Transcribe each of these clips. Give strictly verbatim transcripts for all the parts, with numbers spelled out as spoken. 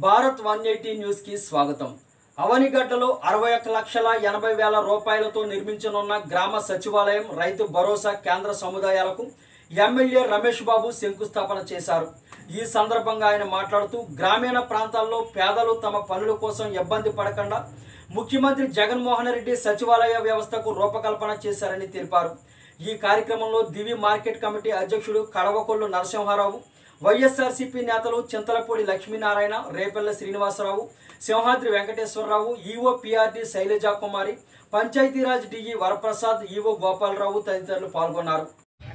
Bharat one eighty news కి స్వాగతం. అవనిగడ్డలో అరవై ఒక్క లక్షల ఎనభై వేల రూపాయలతో నిర్మించనున్న గ్రామ సచివాలయం రైతు భరోసా కేంద్ర సముదాయాలకు ఎమ్మెల్యే రమేష్ బాబు శంకుస్థాపన చేశారు. ఈ సందర్భంగా ఆయన మాట్లాడుతూ గ్రామీణ ప్రాంతాల్లో పేదలు తమ పనుల కోసం ఇబ్బంది పడకుండా ముఖ్యమంత్రి జగన్మోహన్ రెడ్డి సచివాలయ వ్యవస్థకు రూపకల్పన చేశారని తెలిపారు. ఈ కార్యక్రమంలో దివి మార్కెట్ కమిటీ అధ్యక్షుడు కడవకొల్లు నరసింహారావు, వైఎస్ఆర్సీపీ నేతలు Chintalapudi Lakshminarayana, Repalla Srinivasarao, Simhadri Venkateswararao, EO PRD Sailaja Kumari, Panchayatiraj DE Varaprasad, EO Gopalarao తదితరులు పాల్గొన్నారు.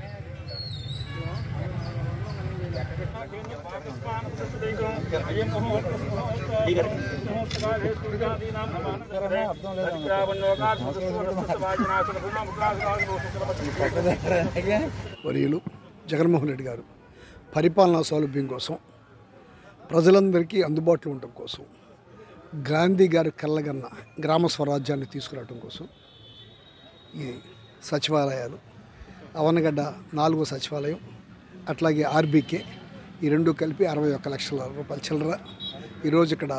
వర్యులు జగన్మోహన్ రెడ్డి గారు పరిపాలనా సౌలభ్యం కోసం, ప్రజలందరికీ అందుబాటులో ఉండటం కోసం, గాంధీ గారు కళ్ళగన్న గ్రామ స్వరాజ్యాన్ని తీసుకురావడం కోసం ఈ సచివాలయాలు, అవనగడ్డ నాలుగో సచివాలయం, అట్లాగే ఆర్బీకే ఈ రెండు కలిపి అరవై ఒక్క లక్షల రూపాయల చిల్లర ఈరోజు ఇక్కడ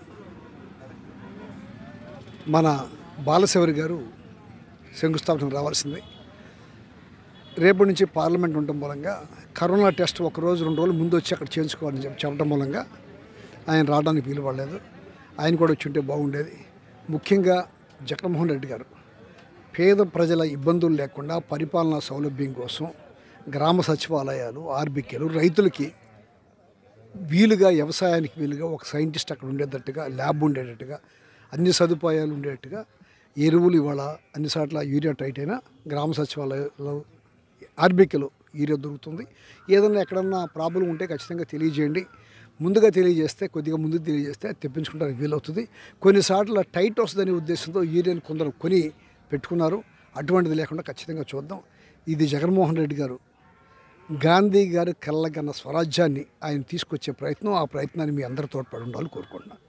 మన బాలశౌరి గారు శంకుస్థాపనకు రావాల్సిందే. రేపటి నుంచి పార్లమెంట్ ఉండటం మూలంగా కరోనా టెస్ట్ ఒక రోజు రెండు రోజులు ముందు వచ్చి అక్కడ చేయించుకోవాలని చెప్పి చెప్పడం మూలంగా ఆయన రావడానికి వీలు పడలేదు. ఆయన కూడా వచ్చి ఉంటే బాగుండేది. ముఖ్యంగా జగన్మోహన్ రెడ్డి గారు పేద ప్రజల ఇబ్బందులు లేకుండా పరిపాలనా సౌలభ్యం కోసం గ్రామ సచివాలయాలు, ఆర్బీకేలు, రైతులకి వీలుగా, వ్యవసాయానికి వీలుగా ఒక సైంటిస్ట్ అక్కడ ఉండేటట్టుగా, ల్యాబ్ ఉండేటట్టుగా, అన్ని సదుపాయాలు ఉండేటట్టుగా, ఎరువులు ఇవాళ అన్ని చోట్ల యూరియా టైట్ అయినా గ్రామ సచివాలయాలు, ఆర్బీకేలో యూరియా దొరుకుతుంది. ఏదన్నా ఎక్కడన్నా ప్రాబ్లం ఉంటే ఖచ్చితంగా తెలియజేయండి. ముందుగా తెలియజేస్తే, కొద్దిగా ముందు తెలియజేస్తే తెప్పించుకుంటానికి వీలవుతుంది. కొన్నిసార్లు టైట్ వస్తుందనే ఉద్దేశంతో యూరియాని కొందరు కొని పెట్టుకున్నారు. అటువంటిది లేకుండా ఖచ్చితంగా చూద్దాం. ఇది జగన్మోహన్ రెడ్డి గారు గాంధీ గారు కళ్ళగన్న స్వరాజ్యాన్ని ఆయన తీసుకొచ్చే ప్రయత్నం. ఆ ప్రయత్నాన్ని మీ అందరూ తోడ్పడి ఉండాలని కోరుకుంటున్నాను.